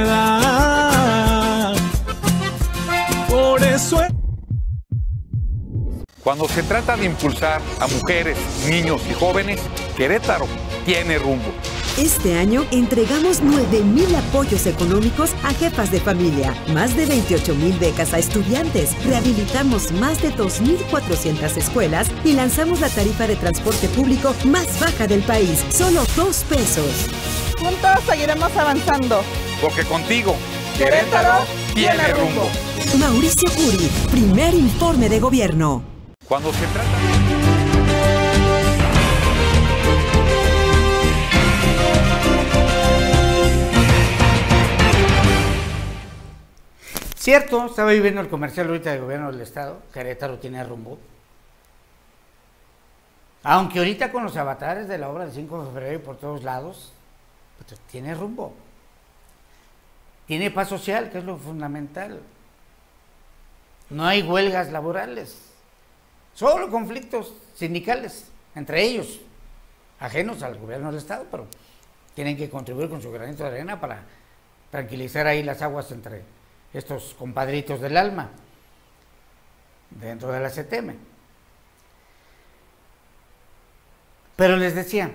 da. Por eso Cuando se trata de impulsar a mujeres, niños y jóvenes, Querétaro tiene rumbo. Este año entregamos 9,000 apoyos económicos a jefas de familia, más de 28,000 becas a estudiantes, rehabilitamos más de 2,400 escuelas y lanzamos la tarifa de transporte público más baja del país, solo 2 pesos. Juntos seguiremos avanzando. Porque contigo, Querétaro tiene rumbo. Mauricio Curi, primer informe de gobierno. Cuando se trata Cierto, estaba viendo el comercial ahorita del gobierno del estado, Querétaro tiene rumbo. Aunque ahorita con los avatares de la obra del 5 de febrero y por todos lados, pues tiene rumbo. Tiene paz social, que es lo fundamental. No hay huelgas laborales, solo conflictos sindicales entre ellos, ajenos al gobierno del estado, pero tienen que contribuir con su granito de arena para tranquilizar ahí las aguas entre estos compadritos del alma dentro de la CTM. Pero les decía,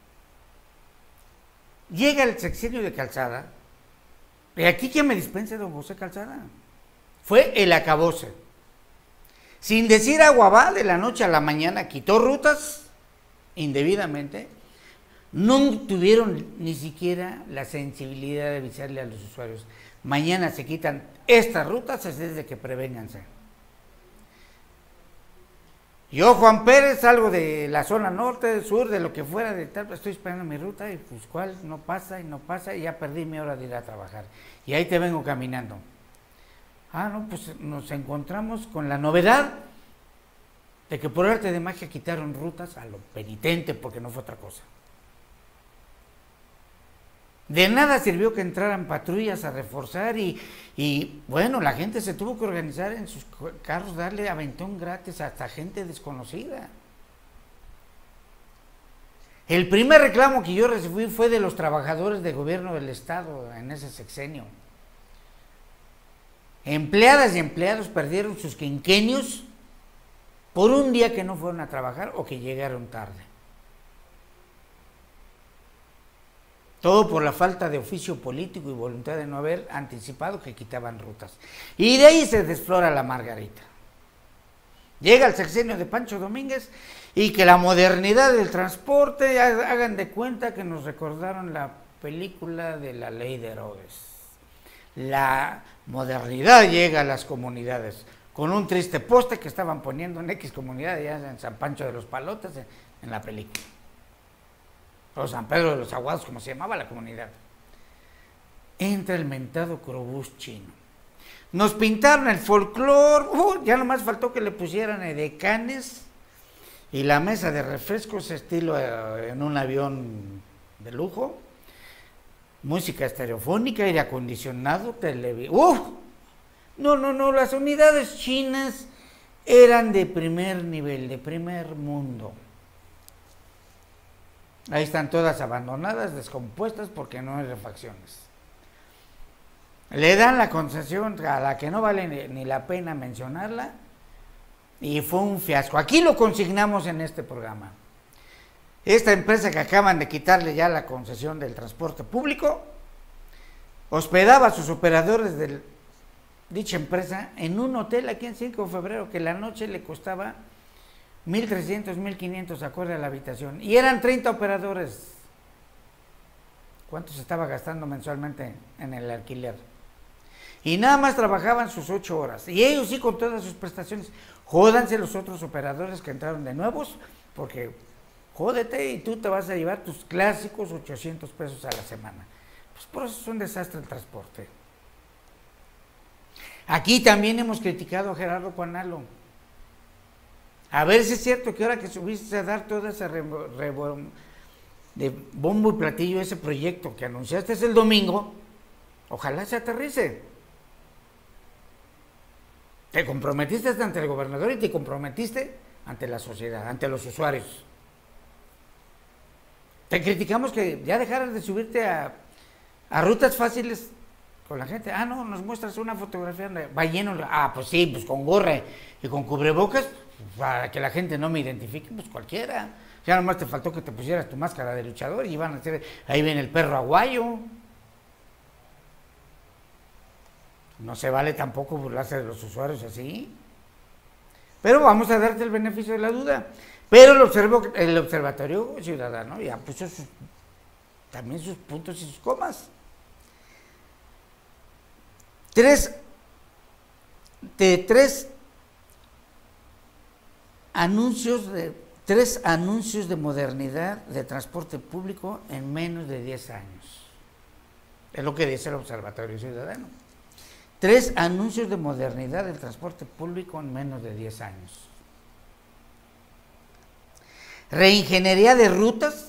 llega el sexenio de Calzada, y aquí que me dispense don José Calzada, fue el acabose. Sin decir agua va, de la noche a la mañana quitó rutas indebidamente, no tuvieron ni siquiera la sensibilidad de avisarle a los usuarios. Mañana se quitan estas rutas, es desde que prevénganse. Yo, Juan Pérez, salgo de la zona norte, sur, de lo que fuera, de tal, estoy esperando mi ruta y pues cuál, no pasa y ya perdí mi hora de ir a trabajar. Y ahí te vengo caminando. Ah, no, pues nos encontramos con la novedad de que por arte de magia quitaron rutas a lo penitente, porque no fue otra cosa. De nada sirvió que entraran patrullas a reforzar y bueno, la gente se tuvo que organizar en sus carros, darle aventón gratis hasta gente desconocida. El primer reclamo que yo recibí fue de los trabajadores del gobierno del estado en ese sexenio. Empleadas y empleados perdieron sus quinquenios por un día que no fueron a trabajar o que llegaron tarde. Todo por la falta de oficio político y voluntad de no haber anticipado que quitaban rutas. Y de ahí se desflora la margarita. Llega el sexenio de Pancho Domínguez y que la modernidad del transporte, hagan de cuenta que nos recordaron la película de La Ley de Herodes. La modernidad llega a las comunidades con un triste poste que estaban poniendo en X comunidad, ya en San Pancho de los Palotes, en la película. O San Pedro de los Aguados, como se llamaba la comunidad. Entra el mentado Crobús chino. Nos pintaron el folclore, ya nomás faltó que le pusieran edecanes y la mesa de refrescos estilo en un avión de lujo, música estereofónica, aire acondicionado, televisión. No, las unidades chinas eran de primer nivel, de primer mundo. Ahí están todas abandonadas, descompuestas porque no hay refacciones. Le dan la concesión a la que no vale ni la pena mencionarla y fue un fiasco. Aquí lo consignamos en este programa. Esta empresa que acaban de quitarle ya la concesión del transporte público hospedaba a sus operadores de dicha empresa en un hotel aquí en 5 de febrero que la noche le costaba 1,300, 1,500 acorde a la habitación. Y eran 30 operadores. ¿Cuánto se estaba gastando mensualmente en el alquiler? Y nada más trabajaban sus 8 horas. Y ellos sí con todas sus prestaciones. Jódanse los otros operadores que entraron de nuevos, porque jódete y tú te vas a llevar tus clásicos 800 pesos a la semana. Pues por eso es un desastre el transporte. Aquí también hemos criticado a Gerardo Cuanalo. A ver si es cierto que ahora que subiste a dar toda esa de bombo y platillo ese proyecto que anunciaste el domingo, ojalá se aterrice. Te comprometiste ante el gobernador y te comprometiste ante la sociedad, ante los usuarios. Te criticamos que ya dejaras de subirte a rutas fáciles con la gente. Ah, no, nos muestras una fotografía donde va lleno. Ah, pues sí, pues con gorra y con cubrebocas. para que la gente no me identifique, pues cualquiera. Ya nomás te faltó que te pusieras tu máscara de luchador y iban a hacer, ahí viene el perro aguayo. No se vale tampoco burlarse de los usuarios así. Pero vamos a darte el beneficio de la duda. Pero el Observatorio Ciudadano ya puso también sus puntos y sus comas. Tres anuncios de modernidad de transporte público en menos de 10 años. Es lo que dice el Observatorio Ciudadano. 3 anuncios de modernidad del transporte público en menos de 10 años. Reingeniería de rutas.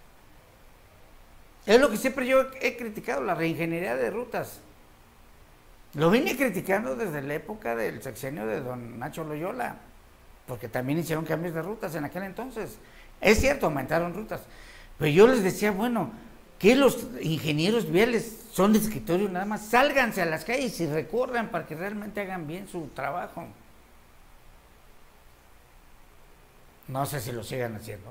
Es lo que siempre yo he criticado, la reingeniería de rutas. Lo vine criticando desde la época del sexenio de don Nacho Loyola, porque también hicieron cambios de rutas en aquel entonces. Es cierto, aumentaron rutas, pero yo les decía, bueno, que los ingenieros viales son de escritorio nada más, sálganse a las calles y recorran para que realmente hagan bien su trabajo. No sé si lo sigan haciendo.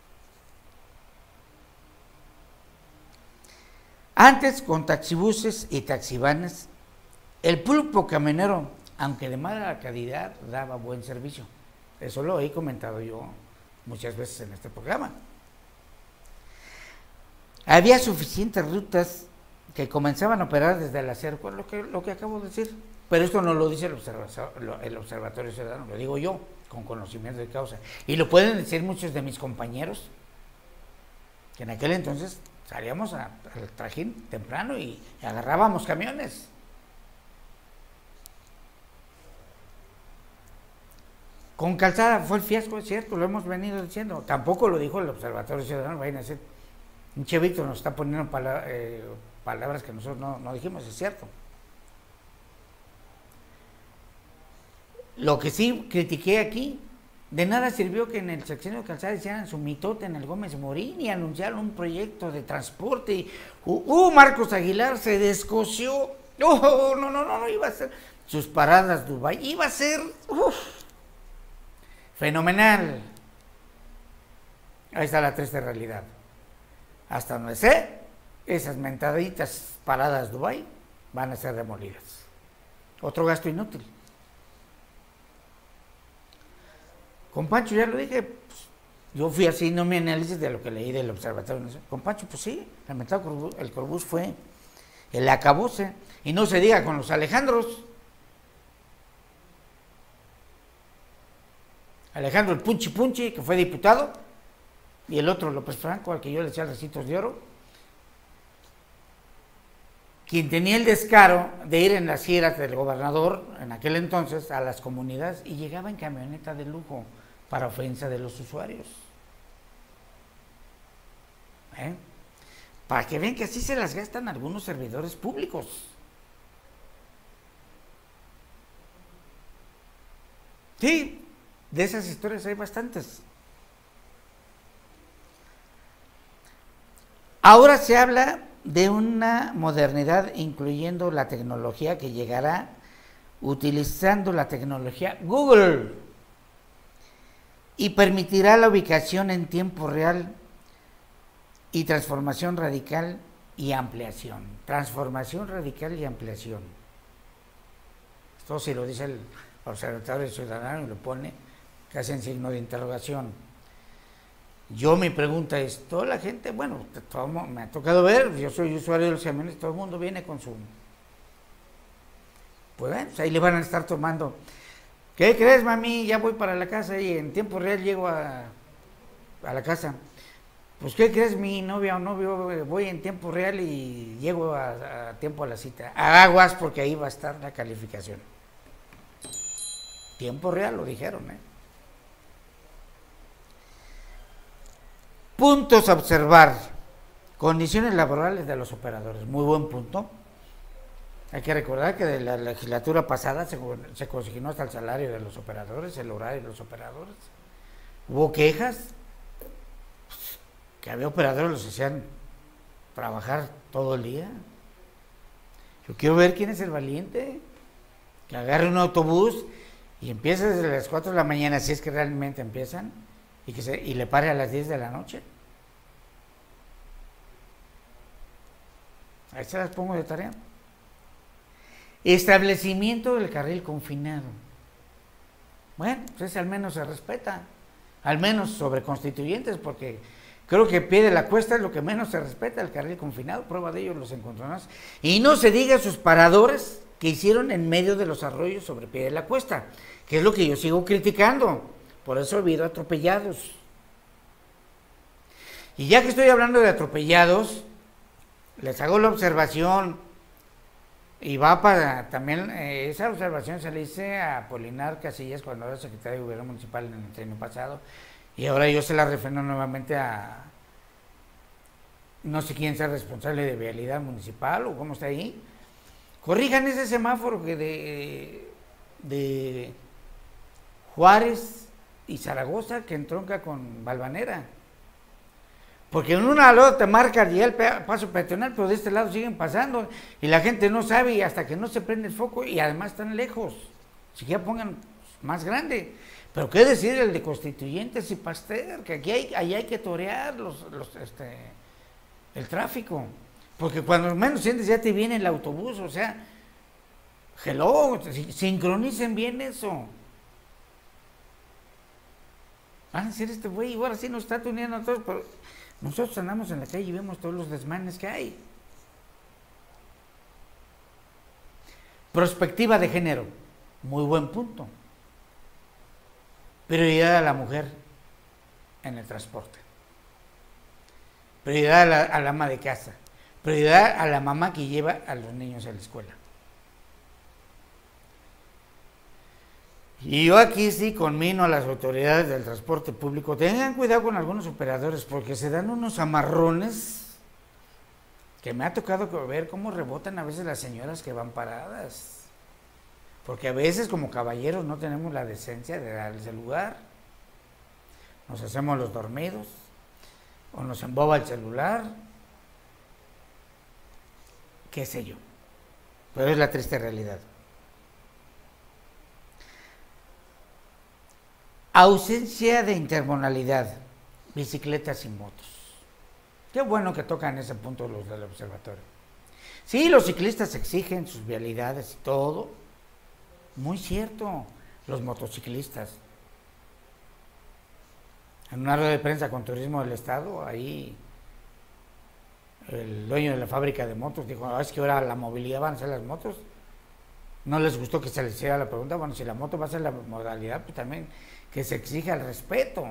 Antes, con taxibuses y taxivanes, el pulpo camionero, aunque de mala calidad, daba buen servicio. Eso lo he comentado yo muchas veces en este programa. Había suficientes rutas que comenzaban a operar desde el acerco, lo que acabo de decir. Pero esto no lo dice el Observatorio Ciudadano, lo digo yo, con conocimiento de causa. Y lo pueden decir muchos de mis compañeros, que en aquel entonces salíamos al trajín temprano y agarrábamos camiones. Con calzada fue el fiasco, es cierto, lo hemos venido diciendo. Tampoco lo dijo el Observatorio Ciudadano, vayan a decir, un chevito nos está poniendo palabras que nosotros no dijimos, es cierto. Lo que sí critiqué aquí, de nada sirvió que en el sexenio de Calzada hicieran su mitote en el Gómez Morín y anunciaron un proyecto de transporte y Marcos Aguilar se descoció. No, iba a ser sus paradas Dubái, iba a ser fenomenal. Ahí está la triste realidad. Hasta donde sé, esas mentaditas paradas Dubái van a ser demolidas. Otro gasto inútil. Con Pancho ya lo dije, pues, yo fui así, no mi análisis de lo que leí del Observatorio. Con Pancho, pues sí, el Corbús fue el acabose. Y no se diga con los Alejandros. Alejandro el Punchi, que fue diputado, y el otro López Franco, al que yo le echaba recitos de oro, quien tenía el descaro de ir en las giras del gobernador, en aquel entonces, a las comunidades, y llegaba en camioneta de lujo, para ofensa de los usuarios. Para que vean que así se las gastan algunos servidores públicos. Sí, de esas historias hay bastantes. Ahora se habla de una modernidad incluyendo la tecnología que llegará utilizando la tecnología Google y permitirá la ubicación en tiempo real y transformación radical y ampliación. Transformación radical y ampliación. Esto sí lo dice el Observatorio Ciudadano y lo pone casi en signo de interrogación. Yo mi pregunta es, toda la gente, bueno, me ha tocado ver, yo soy usuario de los camiones, todo el mundo viene con su... Pues bueno, ahí le van a estar tomando. ¿Qué crees, mami? Ya voy para la casa y en tiempo real llego a la casa. Pues, ¿qué crees, mi novia o novio? Voy en tiempo real y llego a tiempo a la cita. Aguas, porque ahí va a estar la calificación. Tiempo real, lo dijeron, Puntos a observar. Condiciones laborales de los operadores. Muy buen punto. Hay que recordar que de la legislatura pasada se consignó hasta el salario de los operadores, el horario de los operadores. Hubo quejas, que había operadores que los hacían trabajar todo el día. Yo quiero ver quién es el valiente, que agarre un autobús y empieza desde las 4 de la mañana, si es que realmente empiezan, y le pare a las 10 de la noche. Ahí se las pongo de tarea. Establecimiento del carril confinado. Bueno, pues al menos se respeta, al menos sobre constituyentes, porque creo que pie de la cuesta es lo que menos se respeta, el carril confinado, prueba de ello los encontronazos. Y no se diga sus paradores que hicieron en medio de los arroyos sobre pie de la cuesta, que es lo que yo sigo criticando, por eso ha habido atropellados. Y ya que estoy hablando de atropellados, les hago la observación, y va para también, esa observación se le hice a Polinar Casillas cuando era secretario de Gobierno Municipal en el año pasado, y ahora yo se la refiero nuevamente a, no sé quién sea responsable de vialidad municipal o cómo está ahí. Corrijan ese semáforo que de Juárez y Zaragoza que entronca con Valvanera. Porque en un lado te marca ya el paso peatonal, pero de este lado siguen pasando y la gente no sabe y hasta que no se prende el foco y además están lejos. Si ya pongan más grande. Pero qué decir el de Constituyentes y Pasteur, que ahí hay que torear el tráfico. Porque cuando menos sientes ya te viene el autobús, o sea, hello, sincronicen bien eso. Van a decir este güey, ahora sí nos está tuneando a todos, pero nosotros andamos en la calle y vemos todos los desmanes que hay. Perspectiva de género, muy buen punto. Prioridad a la mujer en el transporte. Prioridad al ama de casa. Prioridad a la mamá que lleva a los niños a la escuela. Y yo aquí sí conmino a las autoridades del transporte público, tengan cuidado con algunos operadores porque se dan unos amarrones que me ha tocado ver cómo rebotan a veces las señoras que van paradas. Porque a veces como caballeros no tenemos la decencia de darles el lugar. Nos hacemos los dormidos o nos emboba el celular, qué sé yo. Pero es la triste realidad. Ausencia de intermodalidad, bicicletas y motos. Qué bueno que tocan ese punto los del observatorio. Sí, los ciclistas exigen sus vialidades y todo. Muy cierto, los motociclistas. En una rueda de prensa con Turismo del Estado, ahí el dueño de la fábrica de motos dijo, es que ahora la movilidad van a ser las motos. No les gustó que se les hiciera la pregunta, bueno, si la moto va a ser la modalidad, pues también que se exija el respeto.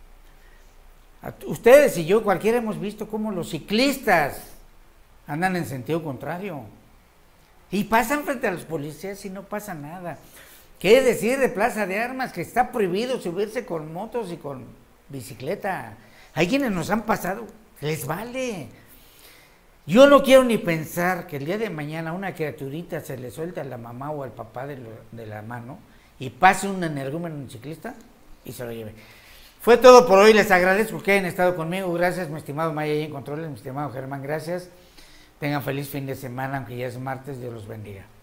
Ustedes y yo, cualquiera hemos visto cómo los ciclistas andan en sentido contrario y pasan frente a los policías y no pasa nada. ¿Qué decir de Plaza de Armas? Que está prohibido subirse con motos y con bicicleta. Hay quienes nos han pasado, les vale. Yo no quiero ni pensar que el día de mañana una criaturita se le suelta a la mamá o al papá de la mano y pase un energúmeno, un ciclista, y se lo lleve. Fue todo por hoy, les agradezco que hayan estado conmigo, gracias mi estimado Maya y en Controles, mi estimado Germán, gracias. Tengan feliz fin de semana, aunque ya es martes, Dios los bendiga.